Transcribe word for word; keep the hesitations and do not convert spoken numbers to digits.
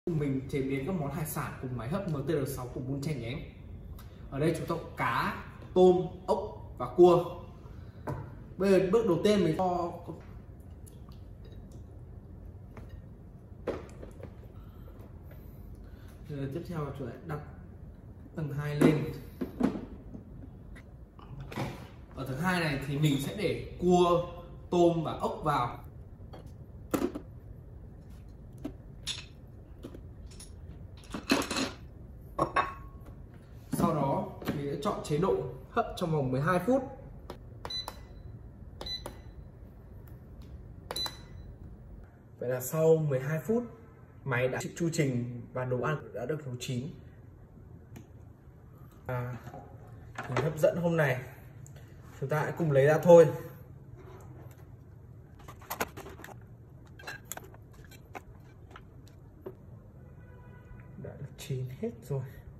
Mình chế biến các món hải sản cùng máy hấp em tê rờ sáu của Bún Chanh nhé. Ở đây chúng ta có cá, tôm, ốc và cua. Bây giờ bước đầu tiên mình cho rồi tiếp theo là chúng ta đặt tầng hai lên. Ở tầng hai này thì mình sẽ để cua, tôm và ốc vào. Sau đó mình sẽ chọn chế độ hấp trong vòng mười hai phút. Vậy là sau mười hai phút, máy đã chu trình và đồ ăn đã được nấu chín. À, hình hấp dẫn hôm nay chúng ta hãy cùng lấy ra thôi. Đã được chín hết rồi.